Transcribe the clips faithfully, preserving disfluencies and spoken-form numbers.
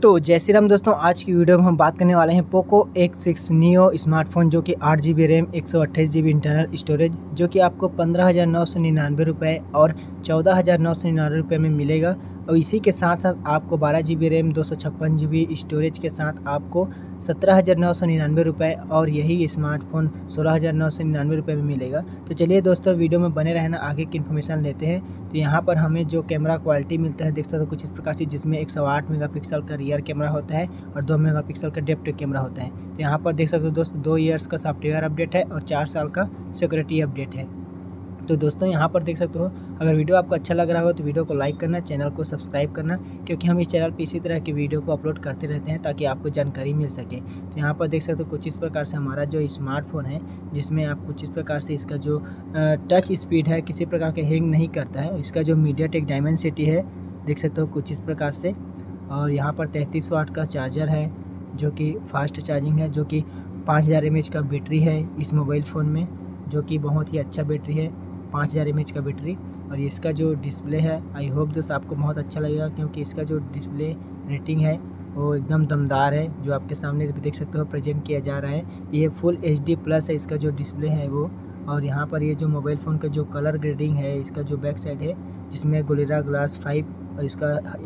तो जय श्री राम दोस्तों, आज की वीडियो में हम बात करने वाले हैं Poco X six Neo smartphone जो कि आठ जी बी रैम एक सौ अट्ठाईस जी बी इंटरनल स्टोरेज जो कि आपको पंद्रह हज़ार नौ सौ निन्यानवे रुपये और चौदह हज़ार नौ सौ निन्यानवे रुपये में मिलेगा। और इसी के साथ साथ आपको बारह जी बी रैम दो सौ छप्पन जी बी स्टोरेज के साथ आपको सत्रह हज़ार नौ सौ निन्यानवे रुपये और यही स्मार्टफोन सोलह हज़ार नौ सौ निन्यानवे रुपये में मिलेगा। तो चलिए दोस्तों, वीडियो में बने रहना, आगे की इन्फॉर्मेशन लेते हैं। तो यहाँ पर हमें जो कैमरा क्वालिटी मिलता है देख सकते हो कुछ इस प्रकार से, जिसमें एक सौ आठ मेगा पिक्सल का रियर कैमरा होता है और दो मेगा पिक्सल का डेप्थ कैमरा होता है। तो यहाँ पर देख सकते हो दोस्तों, दो ईयर्स का सॉफ्टवेयर अपडेट है और चार साल का सिक्योरिटी अपडेट है। तो दोस्तों यहाँ पर देख सकते हो, अगर वीडियो आपको अच्छा लग रहा हो तो वीडियो को लाइक करना, चैनल को सब्सक्राइब करना, क्योंकि हम इस चैनल पर इसी तरह की वीडियो को अपलोड करते रहते हैं ताकि आपको जानकारी मिल सके। तो यहाँ पर देख सकते हो कुछ इस प्रकार से हमारा जो स्मार्टफोन है, जिसमें आप कुछ इस प्रकार से इसका जो टच स्पीड है किसी प्रकार के हैंग नहीं करता है। इसका जो मीडियाटेक डायमेंसिटी है देख सकते हो कुछ इस प्रकार से, और यहाँ पर तैंतीस वाट का चार्जर है जो कि फास्ट चार्जिंग है, जो कि पाँच हज़ार एम एच का बैटरी है इस मोबाइल फ़ोन में, जो कि बहुत ही अच्छा बैटरी है, पाँच हज़ार एम एच का बैटरी। और इसका जो डिस्प्ले है, आई होप दोस्त आपको बहुत अच्छा लगेगा, क्योंकि इसका जो डिस्प्ले रेटिंग है वो एकदम दमदार है, जो आपके सामने देख सकते हो प्रेजेंट किया जा रहा है। ये फुल एच डी प्लस है इसका जो डिस्प्ले है वो। और यहाँ पर ये जो मोबाइल फ़ोन का जो कलर ग्रेडिंग है, इसका जो बैक साइड है जिसमें गोरिल्ला ग्लास फाइव और इसका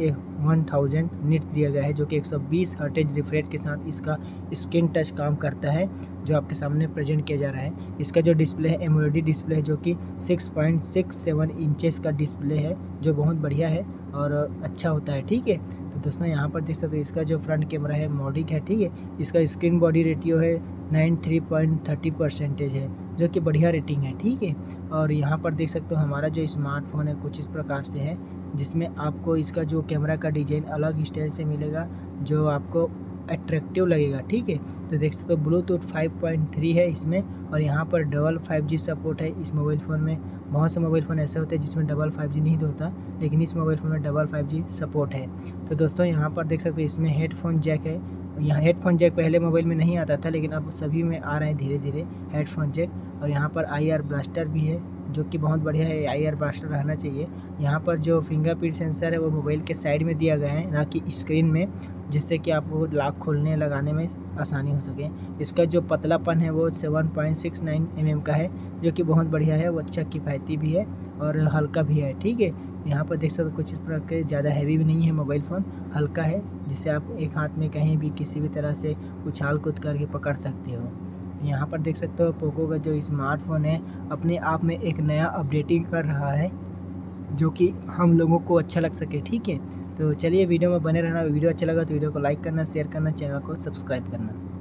वन थाउजेंड निट दिया गया है, जो कि एक सौ बीस हर्ट्ज रिफ्रेश के साथ इसका स्क्रीन टच काम करता है, जो आपके सामने प्रेजेंट किया जा रहा है। इसका जो डिस्प्ले है एमोलेड डिस्प्ले है, जो कि six point six seven inches का डिस्प्ले है, जो बहुत बढ़िया है और अच्छा होता है। ठीक है, तो दोस्तों यहाँ पर देख सकते हो इसका जो फ्रंट कैमरा है मॉडिक है। ठीक है, इसका स्क्रीन बॉडी रेटियो है nine three point thirty percentage है, जो कि बढ़िया रेटिंग है। ठीक है, और यहाँ पर देख सकते हो हमारा जो स्मार्टफोन है कुछ इस प्रकार से है, जिसमें आपको इसका जो कैमरा का डिज़ाइन अलग स्टाइल से मिलेगा जो आपको अट्रैक्टिव लगेगा। ठीक है, तो देख सकते हो ब्लूटूथ फाइव पॉइंट थ्री है इसमें, और यहाँ पर डबल फाइव जी सपोर्ट है इस मोबाइल फ़ोन में। बहुत से मोबाइल फ़ोन ऐसे होते हैं जिसमें डबल फाइव जी नहीं होता, लेकिन इस मोबाइल फ़ोन में डबल फाइव जी सपोर्ट है। तो दोस्तों यहाँ पर देख सकते हो इसमें हेडफोन जैक है। यहाँ हेडफोन जैक पहले मोबाइल में नहीं आता था, लेकिन अब सभी में आ रहे हैं धीरे धीरे हेडफोन जैक। और यहाँ पर आई आर ब्लास्टर भी है, जो कि बहुत बढ़िया है, आई आर ब्लास्टर रहना चाहिए। यहाँ पर जो फिंगरप्रिंट सेंसर है वो मोबाइल के साइड में दिया गया है, ना कि स्क्रीन में, जिससे कि आपको लॉक खोलने लगाने में आसानी हो सके। इसका जो पतलापन है वो seven point six nine M M का है, जो कि बहुत बढ़िया है, वो अच्छा किफ़ायती भी है और हल्का भी है। ठीक है, यहाँ पर देख सकते हो कुछ इस प्रकार के, ज़्यादा हैवी भी नहीं है मोबाइल फ़ोन, हल्का है, जिससे आप एक हाथ में कहीं भी किसी भी तरह से उछाल कूद करके पकड़ सकते हो। यहाँ पर देख सकते हो पोको का जो स्मार्टफोन है अपने आप में एक नया अपडेटिंग कर रहा है, जो कि हम लोगों को अच्छा लग सके। ठीक है, तो चलिए वीडियो में बने रहना। वीडियो अच्छा लगा तो वीडियो को लाइक करना, शेयर करना, चैनल को सब्सक्राइब करना।